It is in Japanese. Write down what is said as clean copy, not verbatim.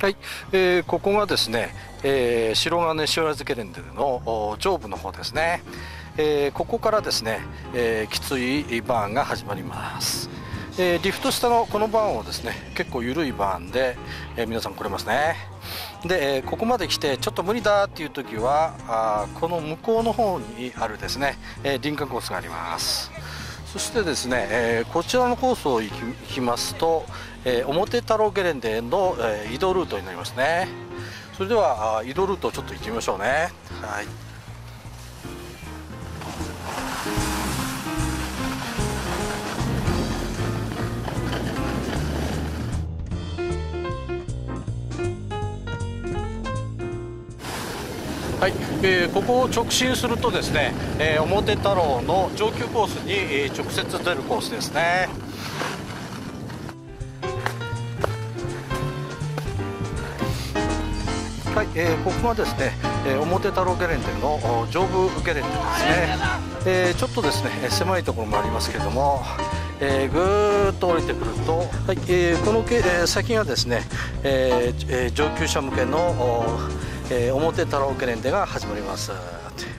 はい、ここがですね、白金塩漬けレンデの上部の方ですね。ここからですね、きついバーンが始まります。リフト下のこのバーンをですね、結構緩いバーンで、皆さん来れますね。で、ここまで来てちょっと無理だっていう時はこの向こうの方にあるですね、林間コースがあります。そしてですね、こちらのコースを行きますと、表太郎ゲレンデの、移動ルートになりますね。それでは移動ルートをちょっと行ってみましょうね。はい。はい、ここを直進するとですね、表太郎の上級コースに、直接出るコースですね。はい、ここがですね、表太郎ゲレンデの上部ゲレンデですね。ちょっとですね狭いところもありますけれども、ぐーっと降りてくると、はい、この先がですね、上級者向けの表太郎ゲレンデが始まります。